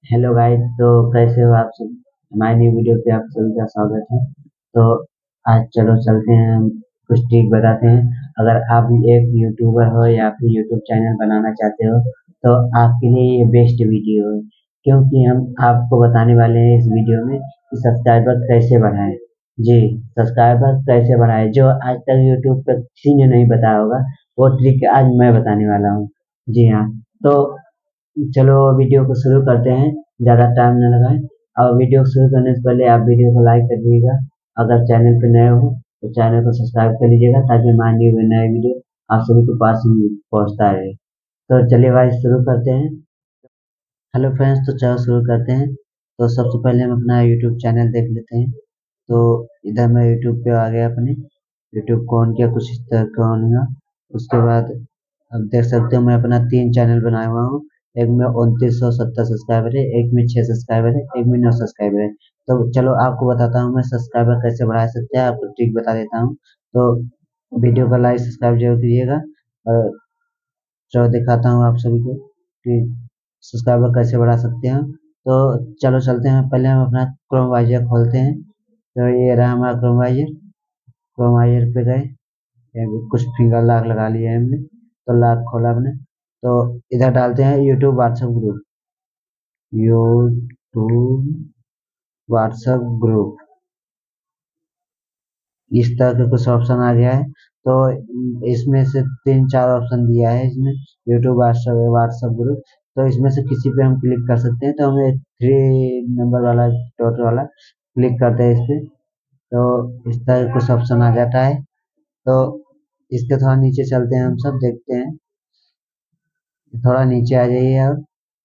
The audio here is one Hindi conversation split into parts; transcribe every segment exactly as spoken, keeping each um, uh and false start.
हेलो गाइस, तो कैसे हो आप सब। हमारी न्यू वीडियो पे आप सभी का स्वागत है। तो आज चलो चलते हैं, हम कुछ ट्रिक बताते हैं। अगर आप भी एक यूट्यूबर हो या फिर यूट्यूब चैनल बनाना चाहते हो तो आपके लिए ये बेस्ट वीडियो है, क्योंकि हम आपको बताने वाले हैं इस वीडियो में कि सब्सक्राइबर कैसे बढ़ाएं। जी, सब्सक्राइबर कैसे बढ़ाएं जो आज तक यूट्यूब पर किसी ने नहीं बताया होगा, वो ट्रिक आज मैं बताने वाला हूँ। जी हाँ, तो चलो वीडियो को शुरू करते हैं, ज़्यादा टाइम न लगाएं। और वीडियो को शुरू करने से पहले आप वीडियो को लाइक कर दीजिएगा। अगर चैनल पे नए हो तो चैनल को सब्सक्राइब कर लीजिएगा, ताकि हमारी न्यू नए वीडियो आप सभी के पास ही पहुंचता रहे। तो चलिए भाई शुरू करते हैं। हेलो फ्रेंड्स, तो चलो शुरू करते हैं। तो सबसे पहले हम अपना यूट्यूब चैनल देख लेते हैं। तो इधर मैं यूट्यूब पे आ गया अपने। यूट्यूब को ऑन किया, कुछ इस तरह का ऑन हुआ। उसके बाद अब देख सकते हो मैं अपना तीन चैनल बनाया हुआ हूँ। एक में उनतीस सौ सत्तर सब्सक्राइबर है, एक में छः सब्सक्राइबर है, एक में नौ सब्सक्राइबर है। तो चलो आपको बताता हूँ मैं सब्सक्राइबर कैसे बढ़ा सकते हैं, आपको ट्रिक बता देता हूँ। तो वीडियो को लाइक सब्सक्राइब जरूर कीजिएगा। और चलो दिखाता हूँ आप सभी को कि सब्सक्राइबर कैसे बढ़ा सकते हैं। तो चलो चलते हैं, पहले हम अपना क्रोम वाइजर खोलते हैं। तो ये रहा हमारा क्रोम वाइजर। क्रोम वाइजर पे गए, ये भी कुछ फिंगर लॉक लगा लिया है हमने। तो लॉक खोला हमने, तो इधर डालते हैं YouTube WhatsApp group. YouTube WhatsApp group, इस तरह का कुछ ऑप्शन आ गया है। तो इसमें से तीन चार ऑप्शन दिया है इसमें, यूट्यूब व्हाट्सएप व्हाट्सएप ग्रुप। तो इसमें से किसी पे हम क्लिक कर सकते हैं। तो हमें थ्री नंबर वाला डॉट वाला क्लिक करते हैं इस पे। तो इस तरह कुछ ऑप्शन आ जाता है। तो इसके थोड़ा नीचे चलते हैं, हम सब देखते हैं। थोड़ा नीचे आ जाइए और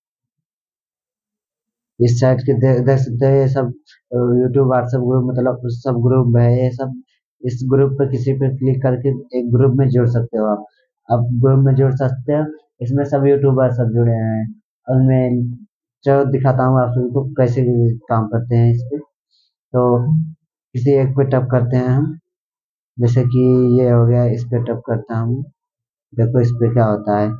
इस साइड के दे, देख सकते हैं ये सब यूट्यूब व्हाट्सएप ग्रुप, मतलब सब ग्रुप है ये सब। इस ग्रुप पे किसी पे क्लिक करके एक ग्रुप में जोड़ सकते हो आप। अब ग्रुप में जोड़ सकते हो, इसमें सब यूट्यूबर सब जुड़े हैं। और मैं चलो दिखाता हूँ आप सभी को कैसे काम करते हैं इस पे। तो किसी एक पे टप करते हैं हम, जैसे कि ये हो गया, इस पे टप करता हूँ। देखो इस पे क्या होता है।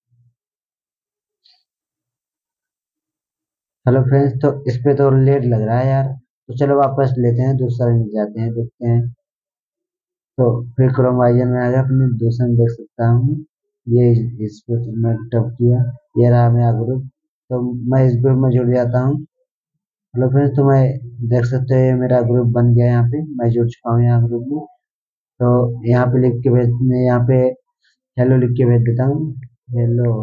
हेलो फ्रेंड्स, तो इस पे तो लेट लग रहा है यार। तो चलो वापस लेते हैं, दूसरा में जाते हैं, देखते हैं। तो फिर क्रोमाइजन में आ गया, अपने दूसरे में देख सकता हूँ। ये इस पे तो मैं टप किया, ये रहा मेरा ग्रुप। तो मैं इस ग्रुप में जुड़ जाता हूँ। हेलो फ्रेंड्स, तो मैं देख सकते हैं ये मेरा ग्रुप बन गया, यहाँ पे मैं जुड़ चुका हूँ यहाँ ग्रुप में। तो यहाँ पे लिख के भेज, मैं यहाँ पे हेलो लिख के भेज देता हूँ। हेलो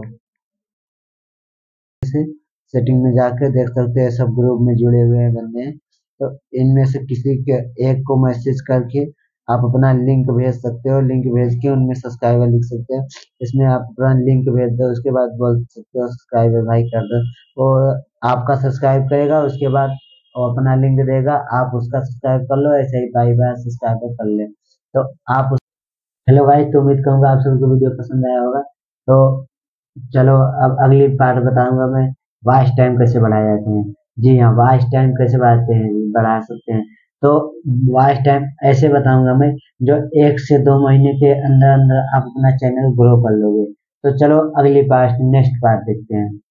से सेटिंग में जाकर देख सकते हैं सब ग्रुप में जुड़े हुए हैं बंदे हैं। तो इनमें से किसी के एक को मैसेज करके आप अपना लिंक भेज सकते हो। लिंक भेज के उनमें सब्सक्राइबर लिख सकते हो। इसमें आप अपना लिंक भेज दो, उसके बाद बोल सकते हो सब्सक्राइबर भाई कर दो। वो आपका सब्सक्राइब करेगा, उसके बाद वो अपना लिंक देगा, आप उसका सब्सक्राइब कर लो। ऐसे ही भाई भाई सब्सक्राइबर कर ले। तो आप उस हेलो गाइस, तो उम्मीद करूंगा आप सभी को वीडियो पसंद आया होगा। तो चलो अब अगली पार्ट बताऊंगा मैं, वॉच टाइम कैसे बढ़ाए जाते हैं। जी हाँ, वॉच टाइम कैसे बढ़ाते हैं, बढ़ा सकते हैं। तो वॉच टाइम ऐसे बताऊंगा मैं, जो एक से दो महीने के अंदर अंदर आप अपना चैनल ग्रो कर लोगे। तो चलो अगली पार्ट नेक्स्ट पार्ट देखते हैं।